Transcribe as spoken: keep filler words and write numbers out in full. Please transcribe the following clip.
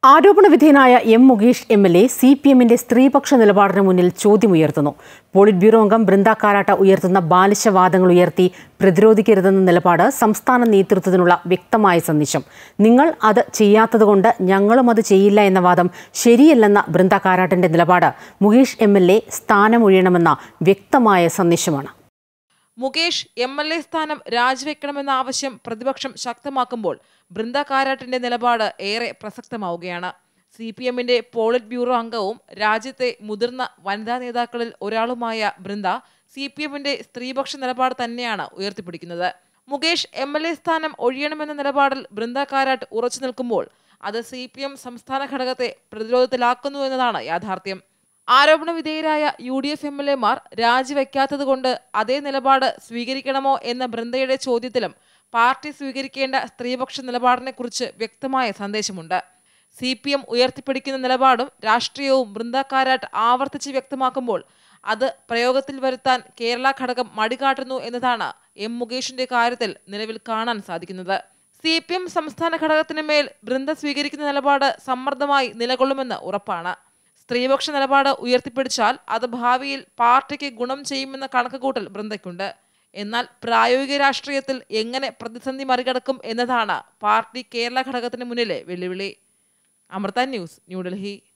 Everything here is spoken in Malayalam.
ആരോപണ വിധേയനായ M Mukesh M L A C P എമ്മിന്റെ സ്ത്രീപക്ഷ നിലപാടിന് മുന്നിൽ ചോദ്യമുയർത്തുന്നു. പോളിറ്റ് ബ്യൂറോ അംഗം ബൃന്ദ കാരാട്ട് ഉയർത്തുന്ന ബാലിശവാദങ്ങൾ ഉയർത്തി പ്രതിരോധിക്കരുതെന്ന നിലപാട് സംസ്ഥാന നേതൃത്വത്തിനുള്ള വ്യക്തമായ സന്ദേശം. നിങ്ങൾ അത് ചെയ്യാത്തതുകൊണ്ട് ഞങ്ങളും അത് ചെയ്യില്ല എന്ന വാദം ശരിയല്ലെന്ന ബൃന്ദ കാരാട്ടിന്റെ നിലപാട് മുകേഷ് എം എൽ എ സ്ഥാനമൊഴിയണമെന്ന വ്യക്തമായ സന്ദേശമാണ്. മുകേഷ് എം എൽ എ സ്ഥാനം രാജിവെക്കണമെന്ന ആവശ്യം പ്രതിപക്ഷം ശക്തമാക്കുമ്പോൾ ബൃന്ദ കാരാട്ടിന്റെ നിലപാട് ഏറെ പ്രസക്തമാവുകയാണ്. സി പി എമ്മിന്റെ പോളിറ്റ് ബ്യൂറോ അംഗവും രാജ്യത്തെ മുതിർന്ന വനിതാ നേതാക്കളിൽ ഒരാളുമായ ബൃന്ദ സി പി എമ്മിന്റെ സ്ത്രീപക്ഷ നിലപാട് തന്നെയാണ് ഉയർത്തിപ്പിടിക്കുന്നത്. മുകേഷ് എം എൽ എ സ്ഥാനം ഒഴിയണമെന്ന നിലപാടിൽ ബൃന്ദ കാരാട്ട് ഉറച്ചു നിൽക്കുമ്പോൾ അത് സി പി എം സംസ്ഥാന ഘടകത്തെ പ്രതിരോധത്തിലാക്കുന്നു എന്നതാണ് യാഥാർത്ഥ്യം. ആരോപണ വിധേയരായ U D F M L എമാർ രാജിവെക്കാത്തത് കൊണ്ട് അതേ നിലപാട് സ്വീകരിക്കണമോ എന്ന ബൃന്ദയുടെ ചോദ്യത്തിലും പാർട്ടി സ്വീകരിക്കേണ്ട സ്ത്രീപക്ഷ നിലപാടിനെ കുറിച്ച് വ്യക്തമായ സന്ദേശമുണ്ട്. സി പി എം ഉയർത്തിപ്പിടിക്കുന്ന നിലപാടും രാഷ്ട്രീയവും ബൃന്ദ കാരാട്ട് ആവർത്തിച്ച് വ്യക്തമാക്കുമ്പോൾ അത് പ്രയോഗത്തിൽ വരുത്താൻ കേരള ഘടകം മടികാട്ടുന്നു എന്നതാണ് എം മുകേഷിന്റെ കാര്യത്തിൽ നിലവിൽ കാണാൻ സാധിക്കുന്നത്. സി പി എം സംസ്ഥാന ഘടകത്തിന് മേൽ ബൃന്ദ സ്വീകരിക്കുന്ന നിലപാട് സമ്മർദ്ദമായി നിലകൊള്ളുമെന്ന് ഉറപ്പാണ്. സ്ത്രീപക്ഷ നിലപാട് ഉയർത്തിപ്പിടിച്ചാൽ അത് ഭാവിയിൽ പാർട്ടിക്ക് ഗുണം ചെയ്യുമെന്ന കണക്കുകൂട്ടൽ ബൃന്ദയ്ക്കുണ്ട്. എന്നാൽ പ്രായോഗിക രാഷ്ട്രീയത്തിൽ എങ്ങനെ പ്രതിസന്ധി മറികടക്കും എന്നതാണ് പാർട്ടി കേരള ഘടകത്തിന് മുന്നിലെ വെല്ലുവിളി. അമൃത ന്യൂസ്, ന്യൂഡൽഹി.